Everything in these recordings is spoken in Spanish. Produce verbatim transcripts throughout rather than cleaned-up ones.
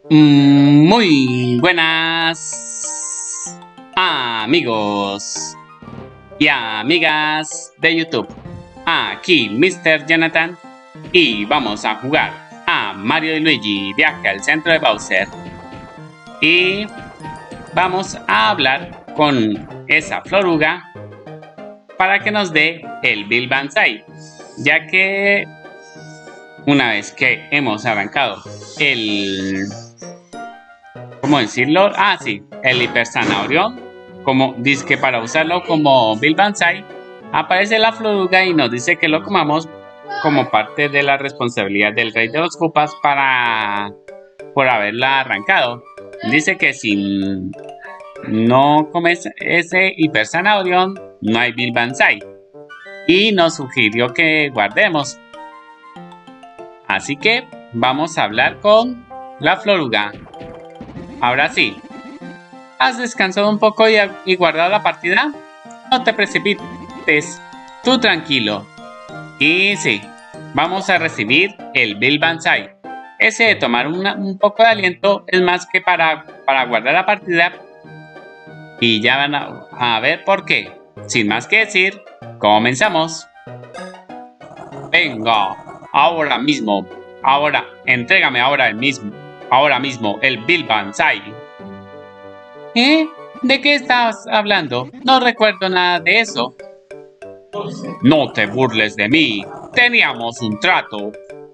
Mm, Muy buenas amigos y amigas de YouTube. Aquí mister Jonathan y vamos a jugar a Mario y Luigi Viaje al Centro de Bowser. Y vamos a hablar con esa floruga para que nos dé el Bill Banzai, ya que una vez que hemos arrancado el... ¿Cómo decirlo? Ah, sí, el Hiper Zanahorión, como dice que para usarlo como Bill Banzai, aparece la floruga y nos dice que lo comamos como parte de la responsabilidad del Rey de los Koopas para por haberla arrancado. Dice que si no comes ese Hiper Zanahorión, no hay Bill Banzai. Y nos sugirió que guardemos. Así que vamos a hablar con la floruga. Ahora sí, ¿has descansado un poco y, y guardado la partida? No te precipites, tú tranquilo. Y sí, vamos a recibir el Bill Banzai. Ese de tomar una, un poco de aliento es más que para, para guardar la partida. Y ya van a, a ver por qué. Sin más que decir, comenzamos. Venga, ahora mismo, ahora, entrégame ahora el mismo. Ahora mismo, el Bill Banzai. ¿Eh? ¿De qué estás hablando? No recuerdo nada de eso. No te burles de mí. Teníamos un trato.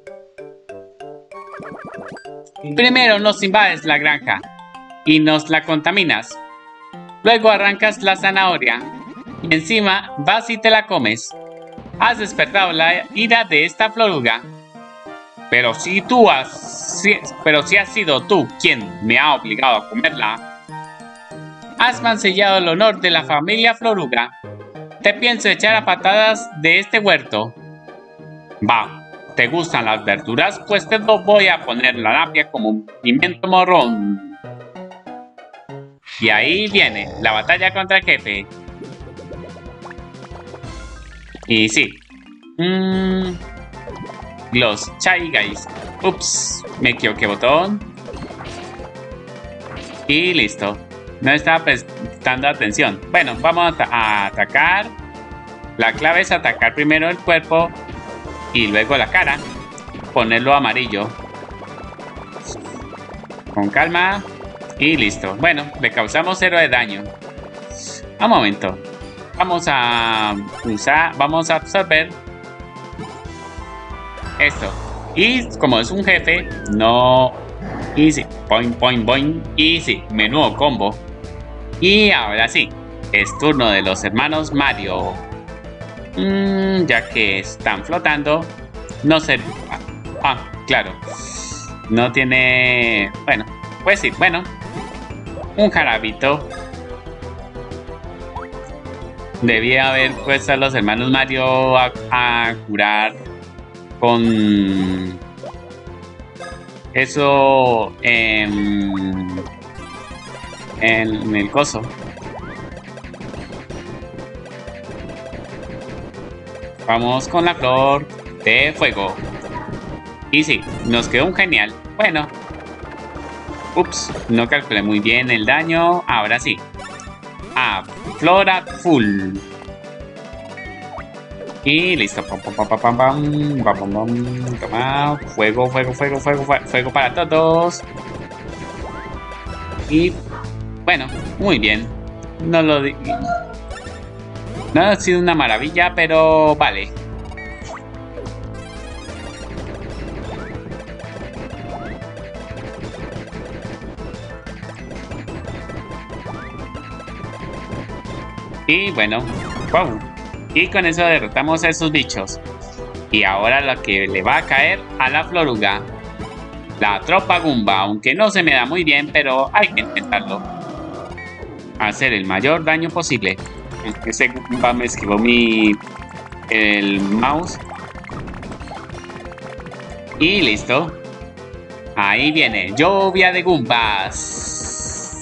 Primero nos invades la granja y nos la contaminas. Luego arrancas la zanahoria y encima vas y te la comes. Has despertado la ira de esta floruga. Pero si tú has, si, pero si has sido tú quien me ha obligado a comerla, has mancillado el honor de la familia floruga. Te pienso echar a patadas de este huerto. Va, ¿te gustan las verduras? Pues te lo voy a poner la lapia como un pimiento morrón. Y ahí viene la batalla contra el jefe. Y sí. Mmm... Los Shy Guys. Ups, me equivoqué botón. Y listo. No estaba prestando atención. Bueno, vamos a, a atacar. La clave es atacar primero el cuerpo y luego la cara. Ponerlo amarillo. Con calma. Y listo. Bueno, le causamos cero de daño. Un momento. Vamos a usar. Vamos a absorber esto. Y como es un jefe, no... Easy. Point, point, point. Easy. Menudo combo. Y ahora sí. Es turno de los hermanos Mario. Mm, ya que están flotando. No sé... Ah, claro. No tiene... Bueno, pues sí. Bueno. Un jarabito. Debía haber puesto a los hermanos Mario a, a curar... Con eso en, en el coso. Vamos con la flor de fuego. Y sí, nos quedó un genial. Bueno. Ups, no calculé muy bien el daño. Ahora sí. A flora full. Y listo. Pam, pam, pam, pam, pam, pam, pam, pam. Toma. Fuego, fuego, fuego, fuego, fuego para todos. Y bueno, muy bien. No lo di... No ha sido una maravilla, pero vale. Y bueno, wow. Y con eso derrotamos a esos bichos. Y ahora lo que le va a caer a la floruga. La tropa Goomba, aunque no se me da muy bien, pero hay que intentarlo. Hacer el mayor daño posible. Ese Goomba me esquivó mi... el mouse. Y listo. Ahí viene, lluvia de Goombas.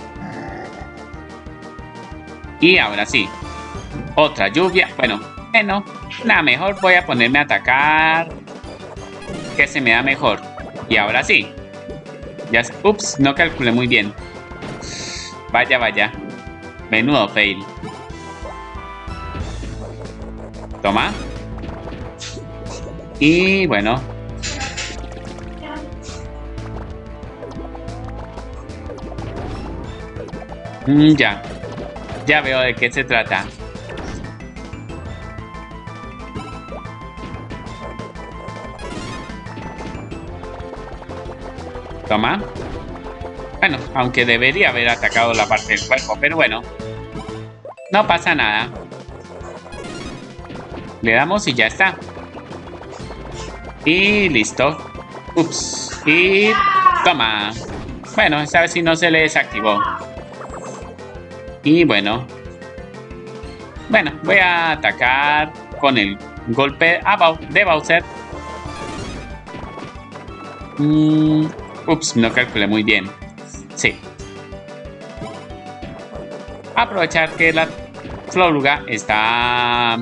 Y ahora sí. Otra lluvia. Bueno, bueno, nada, mejor voy a ponerme a atacar. Que se me da mejor. Y ahora sí. Ya, ups, no calculé muy bien. Vaya, vaya. Menudo fail. Toma. Y bueno. Mm, ya. Ya veo de qué se trata. Toma. Bueno, aunque debería haber atacado la parte del cuerpo, pero bueno. No pasa nada. Le damos y ya está. Y listo. Ups. Y toma. Bueno, esta vez sí no se le desactivó. Y bueno. Bueno, voy a atacar con el golpe de Bowser. Mm, ups, no calculé muy bien. Sí. Aprovechar que la Flóruga está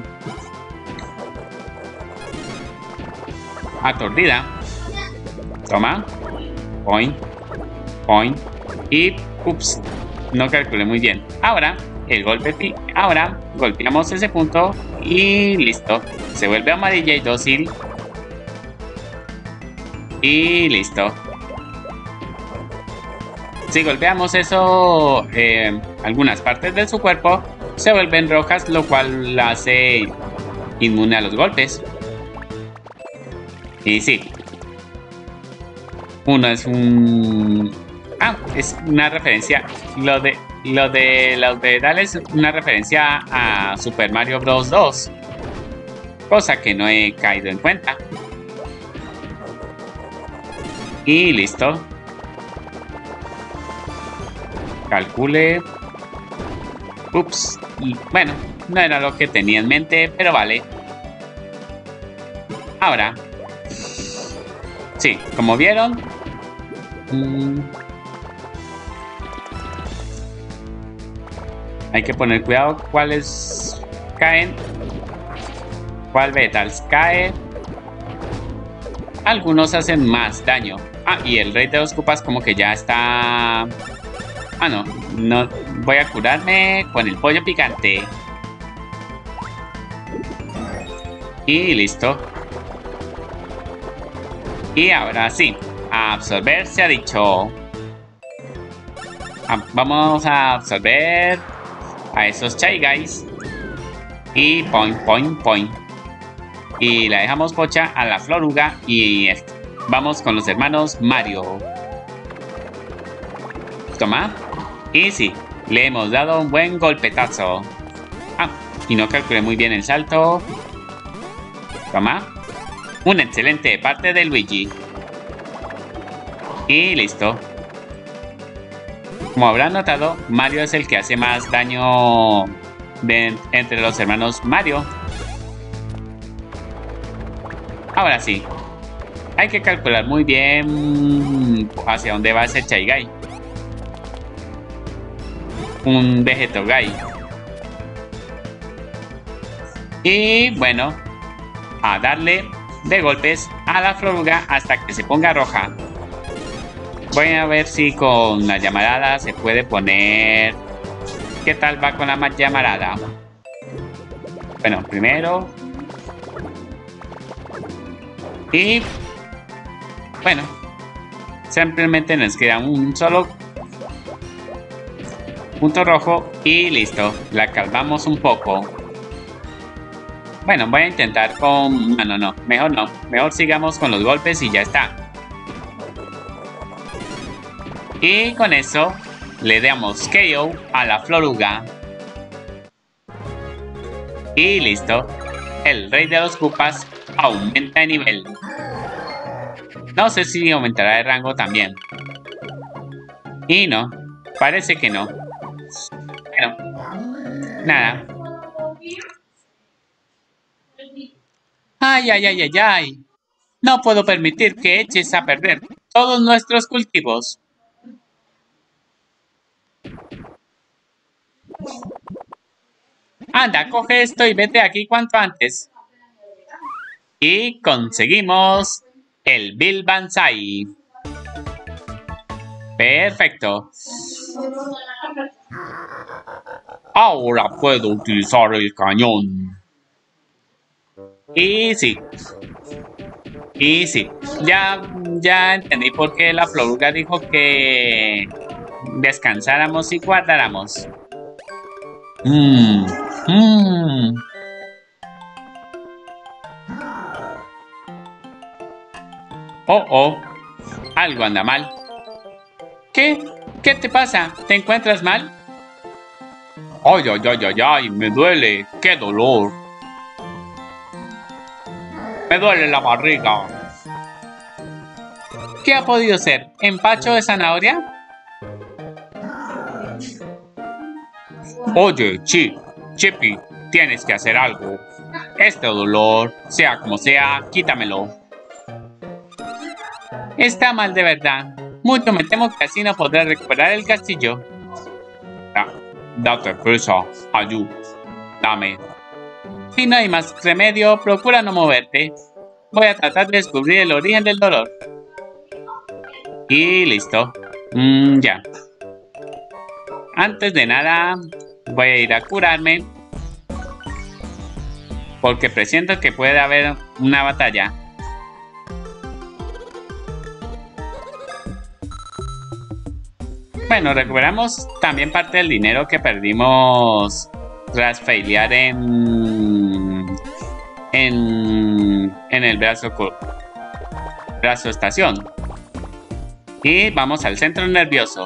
aturdida. Toma. Point. Point. Y ups. No calculé muy bien. Ahora, el golpe. Ahora, golpeamos ese punto. Y listo. Se vuelve amarilla y dócil. Y listo. Si golpeamos eso, eh, algunas partes de su cuerpo se vuelven rojas, lo cual la hace inmune a los golpes. Y sí. Uno es un... Ah, es una referencia. Lo de, lo de los vegetales es una referencia a Super Mario Bros. dos. Cosa que no he caído en cuenta. Y listo. Calcule. Ups. Bueno, no era lo que tenía en mente, pero vale. Ahora. Sí, como vieron. Mmm, hay que poner cuidado cuáles caen. Cuál vegetales cae. Algunos hacen más daño. Ah, y el rey de los Koopas como que ya está... Ah, no, no. Voy a curarme con el pollo picante. Y listo. Y ahora sí, a absorber se ha dicho. Ah, vamos a absorber a esos Shy Guys. Y point, point, point. Y la dejamos pocha a la Flóruga. Y vamos con los hermanos Mario. Toma. Y sí, le hemos dado un buen golpetazo. Ah, y no calculé muy bien el salto. Toma. Un excelente parte de Luigi. Y listo. Como habrán notado, Mario es el que hace más daño de, entre los hermanos Mario. Ahora sí. Hay que calcular muy bien hacia dónde va ese Shy Guy. Un Vegeto Guy. Y bueno, a darle de golpes a la Flóruga hasta que se ponga roja. Voy a ver si con la llamarada se puede poner... ¿Qué tal va con la llamarada? Bueno, primero... Y... Bueno, simplemente nos queda un solo punto rojo y listo. La calmamos un poco. Bueno, voy a intentar con... No, no, no. Mejor no. Mejor sigamos con los golpes y ya está. Y con eso le damos K O a la Flóruga. Y listo. El rey de los Koopas aumenta de nivel. No sé si aumentará de rango también. Y no. Parece que no. Bueno. Nada. Ay, ay, ay, ay, ay. No puedo permitir que eches a perder todos nuestros cultivos. Anda, coge esto y vete aquí cuanto antes. Y conseguimos el Bill Banzai. Perfecto. Ahora puedo utilizar el cañón. Y sí. Y sí. Ya, ya entendí por qué la Floruga dijo que descansáramos y guardáramos. Mmm. Mmm. Oh, oh. Algo anda mal. ¿Qué? ¿Qué te pasa? ¿Te encuentras mal? Ay, ay, ay, ay, ay, me duele. ¡Qué dolor! Me duele la barriga. ¿Qué ha podido ser? ¿Empacho de zanahoria? Oye, Chip, Chippy, tienes que hacer algo. Este dolor, sea como sea, quítamelo. Está mal de verdad. Mucho me temo que así no podré recuperar el castillo. Da, date prisa, Ayu. Dame. Si no hay más remedio, procura no moverte. Voy a tratar de descubrir el origen del dolor. Y listo. Mm, ya. Antes de nada, voy a ir a curarme. Porque presiento que puede haber una batalla. Bueno, recuperamos también parte del dinero que perdimos tras failear en, en, en el brazo, brazo estación. Y vamos al centro nervioso.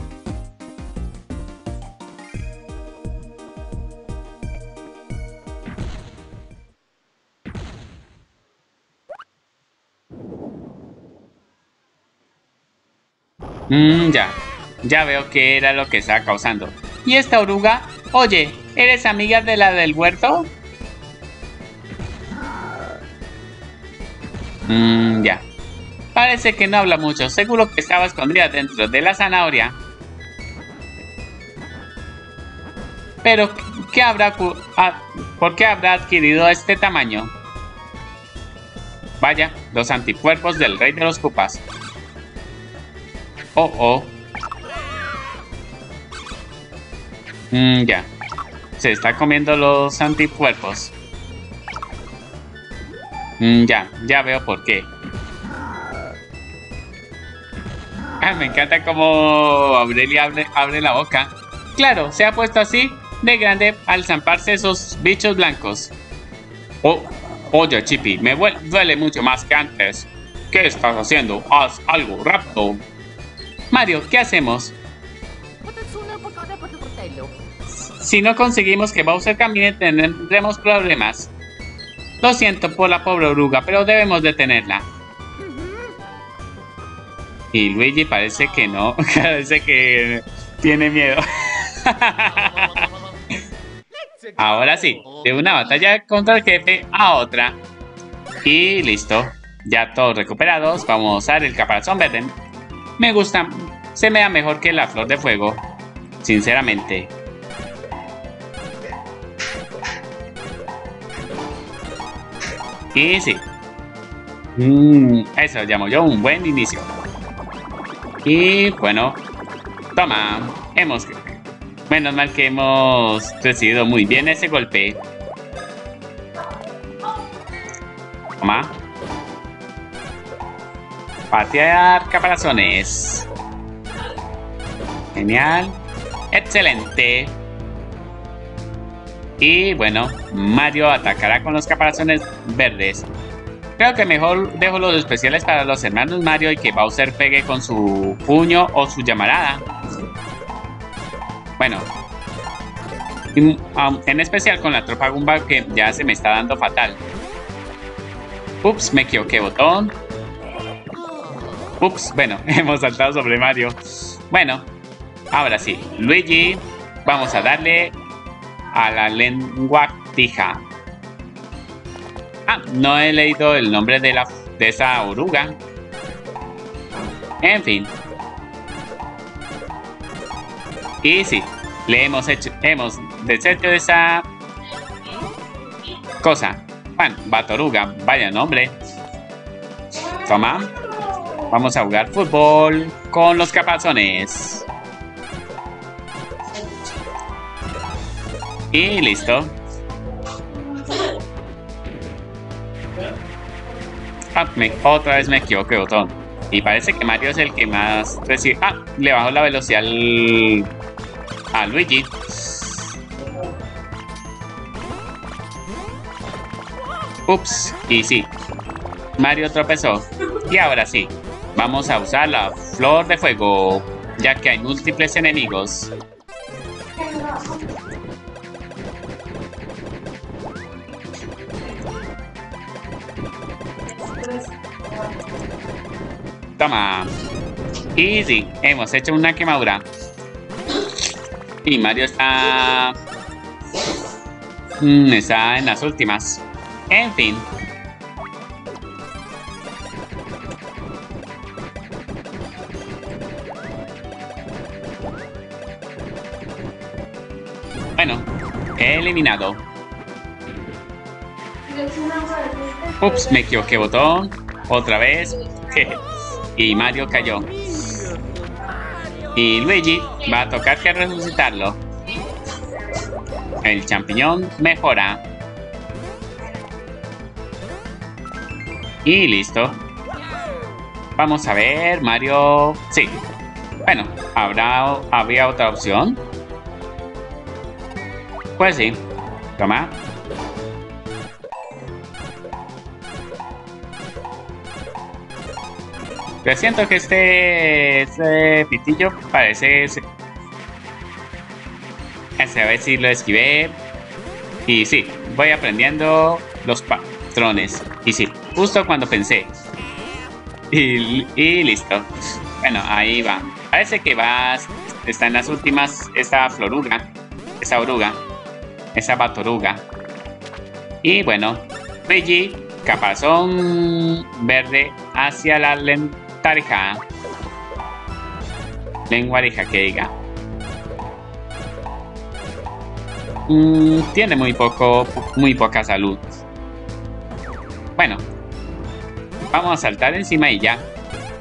Mmm, ya. Ya veo qué era lo que estaba causando. ¿Y esta oruga? Oye, ¿eres amiga de la del huerto? Mmm, ya. Parece que no habla mucho. Seguro que estaba escondida dentro de la zanahoria. Pero, ¿qué habrá ah, ¿por qué habrá adquirido este tamaño? Vaya, los anticuerpos del rey de los Koopas. Oh, oh. Mmm, ya. Se está comiendo los anticuerpos. Mmm, ya, ya veo por qué. Ah, me encanta cómo Aurelia abre, abre la boca. Claro, se ha puesto así de grande al zamparse esos bichos blancos. Oh, oye, Chippy, me duele mucho más que antes. ¿Qué estás haciendo? Haz algo rápido. Mario, ¿qué hacemos? Si no conseguimos que Bowser camine, tendremos problemas. Lo siento por la pobre oruga, pero debemos detenerla. Y Luigi parece que no, parece que tiene miedo. Ahora sí, de una batalla contra el jefe a otra. Y listo, ya todos recuperados. Vamos a usar el caparazón verde. Me gusta, se me da mejor que la flor de fuego, sinceramente. Y sí. Mm, eso llamo yo un buen inicio. Y bueno, toma, hemos... Menos mal que hemos recibido muy bien ese golpe. Toma. Patear caparazones. Genial. Excelente. Y bueno, Mario atacará con los caparazones verdes. Creo que mejor dejo los especiales para los hermanos Mario y que Bowser pegue con su puño o su llamarada. Bueno, en especial con la tropa Goomba, que ya se me está dando fatal. Ups, me equivoqué botón. Ups, bueno, hemos saltado sobre Mario. Bueno, ahora sí, Luigi, vamos a darle a la lengua tija. Ah, no he leído el nombre de, la, de esa oruga. En fin. Y sí, le hemos hecho, hemos deshecho esa cosa. Bueno, Batoruga, vaya nombre. Toma. vamos a jugar fútbol con los capazones. Y listo. Ah, me, otra vez me equivoqué de botón. Y parece que Mario es el que más recibe. Ah, le bajó la velocidad al, a Luigi. Ups, y sí. Mario tropezó. Y ahora sí. Vamos a usar la flor de fuego, ya que hay múltiples enemigos. Toma. Y sí, hemos hecho una quemadura. Y Mario está... Mm, está en las últimas. En fin. Bueno, eliminado. Ups, me equivoqué botón. Otra vez. Y Mario cayó. Y Luigi va a tocar que resucitarlo. El champiñón mejora. Y listo. Vamos a ver, Mario... Sí. Bueno, ¿habrá, ¿habría otra opción? Pues sí. Toma. Yo siento que este, este pitillo parece... A ver si lo esquivé. Y sí, voy aprendiendo los patrones. Y sí, justo cuando pensé. Y, y listo. Bueno, ahí va. Parece que va... Está en las últimas... Esta floruga. Esa oruga. Esa batoruga. Y bueno, Luigi, capazón verde hacia la lentarija. Lenguarija que diga. Mm, tiene muy poco, muy poca salud. Bueno, vamos a saltar encima y ya.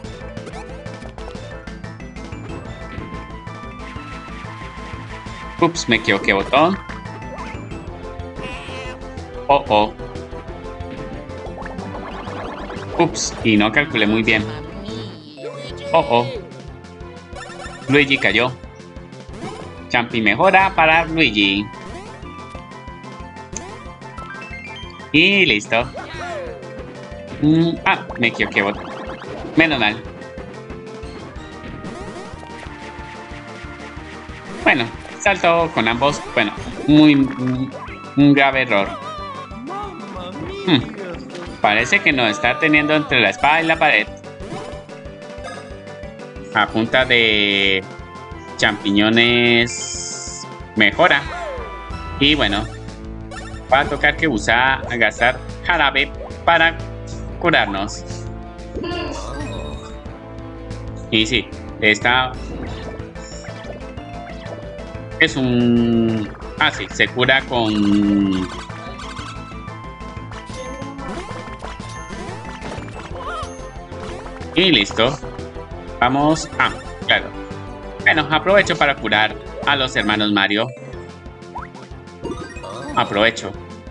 Ups, me equivoqué botón. Oh, oh. Ups, y no calculé muy bien. Oh, oh. Luigi cayó. Champi mejora para Luigi. Y listo. Mm, ah, me equivoqué botón. Menos mal. Bueno, salto con ambos. Bueno, muy... muy un grave error. Hmm. Parece que nos está teniendo entre la espada y la pared. A punta de champiñones mejora. Y bueno, va a tocar que usar a gastar jarabe para curarnos. Y sí, esta es un... Ah, sí, se cura con... Y listo. Vamos... Ah, claro. Bueno, aprovecho para curar a los hermanos Mario. Aprovecho.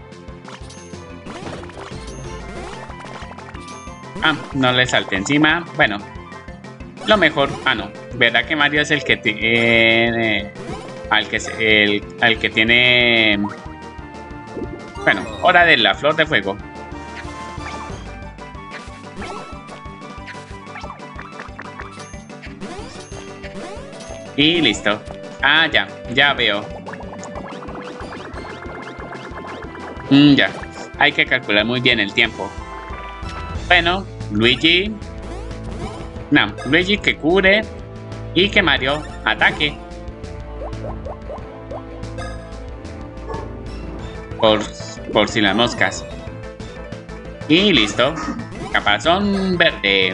Ah, no le salté encima. Bueno, lo mejor... Ah, no. ¿Verdad que Mario es el que tiene... Al que, el, al que tiene... Bueno, hora de la flor de fuego. Y listo. Ah, ya, ya veo. Mm, ya. Hay que calcular muy bien el tiempo. Bueno, Luigi... No, Luigi que cure y que Mario ataque. Por, por si las moscas. Y listo. Capazón verde.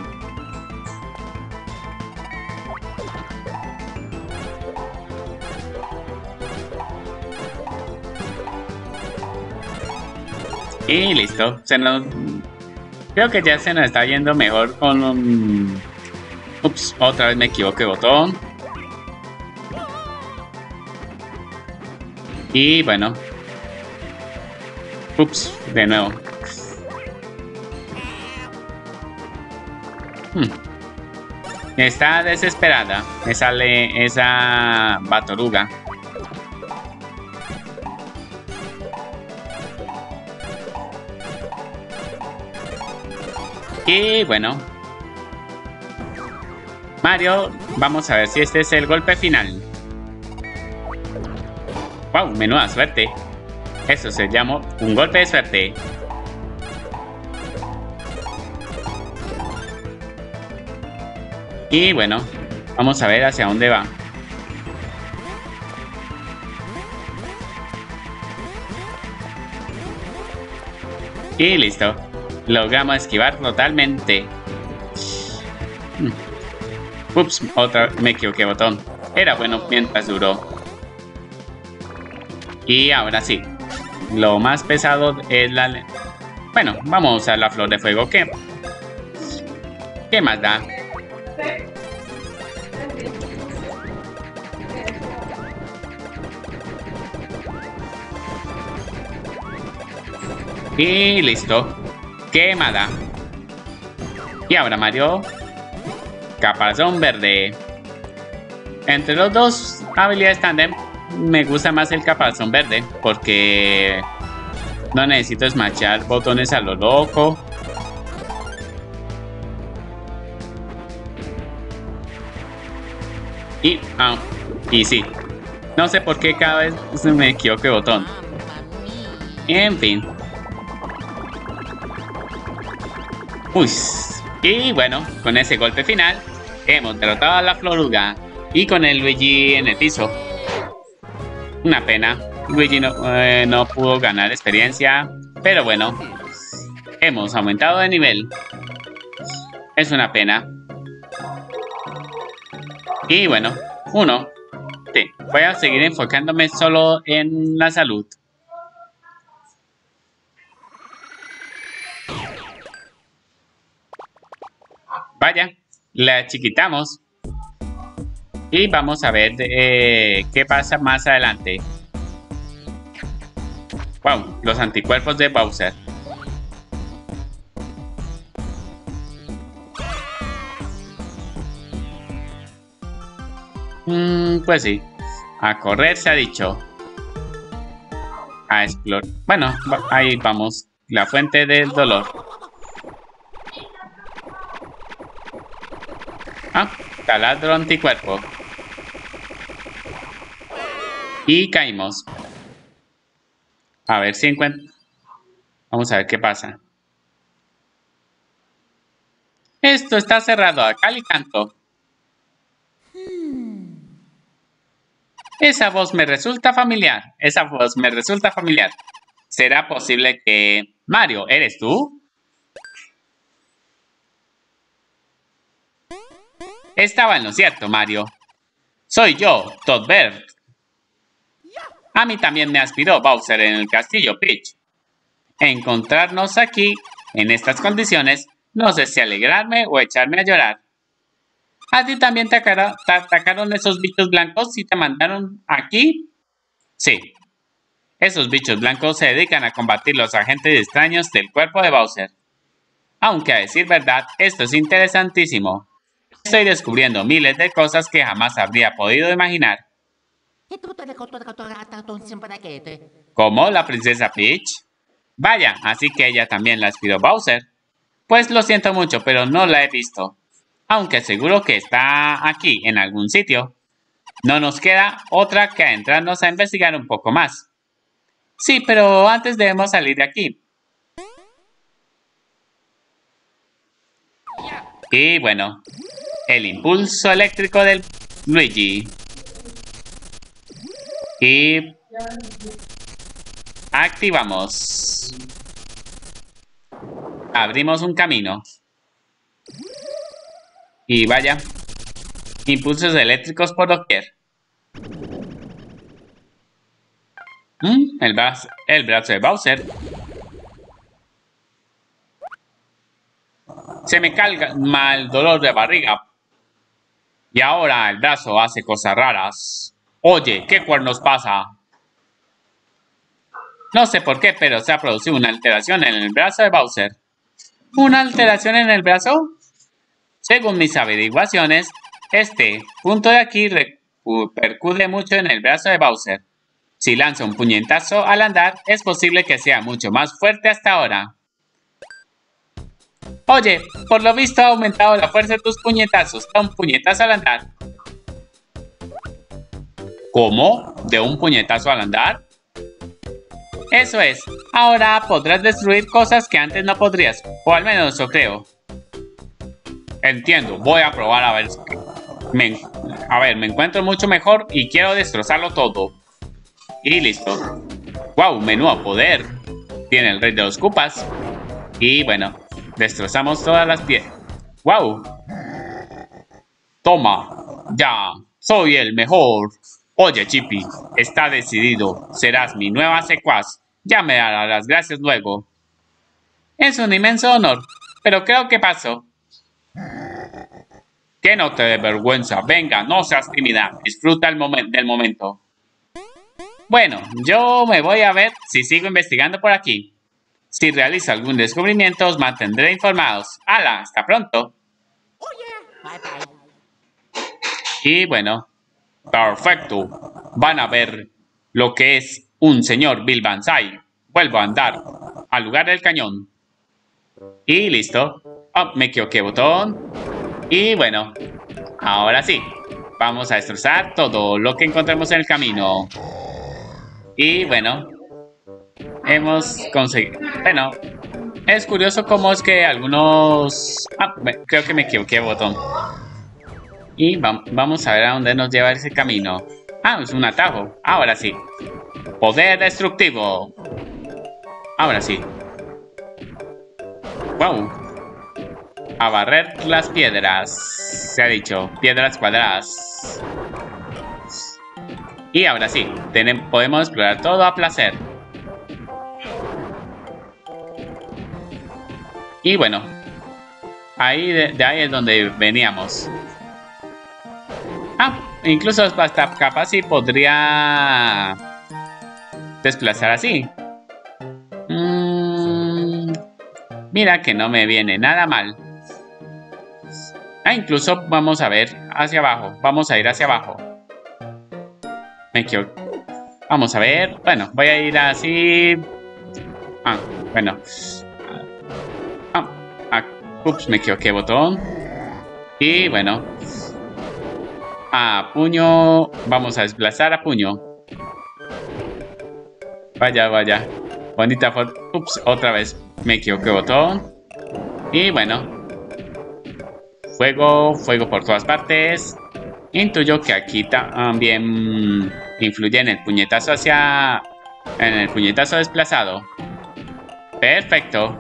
Y listo. Se nos... Creo que ya se nos está yendo mejor con, um, Ups, otra vez me equivoqué botón. Y bueno. Ups, de nuevo. Hmm. Está desesperada. Me sale esa batoruga. Y bueno. Mario, vamos a ver si este es el golpe final. ¡Wow! Menuda suerte. Eso se llama un golpe de suerte. Y bueno, vamos a ver hacia dónde va. Y listo. Logramos esquivar totalmente. Ups, otra, me equivoqué botón. Era bueno mientras duró. Y ahora sí. Lo más pesado es la... Bueno, vamos a usar la flor de fuego. ¿Qué? ¿Qué más da? Y listo. Quemada. Y ahora Mario. Caparazón verde. Entre los dos habilidades tandem, me gusta más el caparazón verde. Porque no necesito smashar botones a lo loco. Y, ah, y sí. No sé por qué cada vez me equivoco de botón. En fin. Uy. Y bueno, con ese golpe final, hemos derrotado a la Floruga. Y con el Luigi en el piso. Una pena. Luigi no, eh, no pudo ganar experiencia. Pero bueno. Hemos aumentado de nivel. Es una pena. Y bueno, uno. Sí, voy a seguir enfocándome solo en la salud. Vaya, la chiquitamos. Y vamos a ver eh, qué pasa más adelante. Wow, los anticuerpos de Bowser. Mm, pues sí. A correr se ha dicho. A explorar. Bueno, ahí vamos. La fuente del dolor. Ah, taladro anticuerpo. Y caímos. A ver si encuentro. Vamos a ver qué pasa. Esto está cerrado a cal y canto. Esa voz me resulta familiar. Esa voz me resulta familiar. ¿Será posible que... Mario, ¿eres tú? Estaba en lo cierto, Mario. Soy yo, Todd Bird. A mí también me aspiró Bowser en el castillo Peach. Encontrarnos aquí, en estas condiciones, no sé si alegrarme o echarme a llorar. ¿A ti también te atacaron esos bichos blancos y te mandaron aquí? Sí. Esos bichos blancos se dedican a combatir los agentes extraños del cuerpo de Bowser. Aunque a decir verdad, esto es interesantísimo. Estoy descubriendo miles de cosas que jamás habría podido imaginar. ¿Cómo? ¿La princesa Peach? Vaya, así que ella también la aspiró Bowser. Pues lo siento mucho, pero no la he visto. Aunque seguro que está aquí, en algún sitio. No nos queda otra que adentrarnos a investigar un poco más. Sí, pero antes debemos salir de aquí. Y bueno, el impulso eléctrico del Luigi. Y activamos. Abrimos un camino. Y vaya, impulsos eléctricos por doquier. ¿Mm? El, brazo, el brazo de Bowser. Se me calma el dolor de barriga. Y ahora el brazo hace cosas raras. Oye, ¿qué cuernos pasa? No sé por qué, pero se ha producido una alteración en el brazo de Bowser. ¿Una alteración en el brazo? Según mis averiguaciones, este punto de aquí repercute mucho en el brazo de Bowser. Si lanza un puñetazo al andar, es posible que sea mucho más fuerte hasta ahora. Oye, por lo visto ha aumentado la fuerza de tus puñetazos. Da un puñetazo al andar. ¿Cómo? ¿De un puñetazo al andar? Eso es. Ahora podrás destruir cosas que antes no podrías. O al menos eso creo. Entiendo. Voy a probar a ver. Me, a ver, me encuentro mucho mejor y quiero destrozarlo todo. Y listo. ¡Wow! Menudo poder. Tiene el rey de los Koopas. Y bueno, destrozamos todas las piedras. ¡Wow! Toma. Ya. Soy el mejor. Oye, Chippy. Está decidido. Serás mi nueva secuaz. Ya me darás las gracias luego. Es un inmenso honor. Pero creo que pasó. Que no te dé vergüenza. Venga, no seas tímida. Disfruta el momen- del momento. Bueno, yo me voy a ver si sigo investigando por aquí. Si realizo algún descubrimiento, os mantendré informados. ¡Hala! ¡Hasta pronto! Y bueno, perfecto. Van a ver lo que es un señor Bill Banzai. Vuelvo a andar al lugar del cañón. Y listo. Oh, me equivoqué botón. Y bueno, ahora sí. Vamos a destrozar todo lo que encontremos en el camino. Y bueno, hemos conseguido... Bueno, es curioso cómo es que algunos... Ah, me, creo que me equivoqué botón. Y va, vamos a ver a dónde nos lleva ese camino. Ah, es un atajo. Ahora sí. Poder destructivo. Ahora sí. Wow. A barrer las piedras. Se ha dicho. Piedras cuadradas. Y ahora sí. Tenemos, podemos explorar todo a placer. Y bueno. Ahí de, de ahí es donde veníamos. Ah, incluso hasta capaz sí podría desplazar así. Mm, mira que no me viene nada mal. Ah, incluso vamos a ver hacia abajo. Vamos a ir hacia abajo. Me equivoco. Vamos a ver. Bueno, voy a ir así. Ah, bueno. Ah, ah, ups, me equivoqué botón. Y bueno. A puño. Vamos a desplazar a puño. Vaya, vaya. Bonita foto. Ups, otra vez me equivoqué botón. Y bueno. Fuego, fuego por todas partes. Intuyo que aquí también influye en el puñetazo hacia... En el puñetazo desplazado. Perfecto.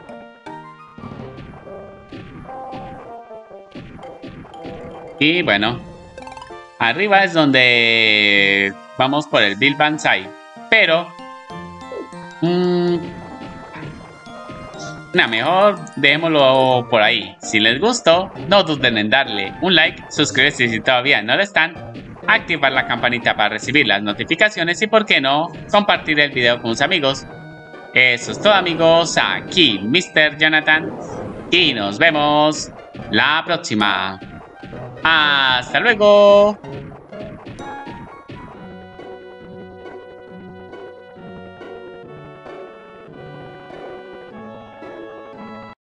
Y bueno. Arriba es donde vamos por el Bill Banzai. Pero... Mmm, Nah, mejor dejémoslo por ahí. Si les gustó, no duden en darle un like, suscribirse si todavía no lo están, activar la campanita para recibir las notificaciones y, por qué no, compartir el video con sus amigos. Eso es todo, amigos. Aquí mister Jonathan y nos vemos la próxima. ¡Hasta luego!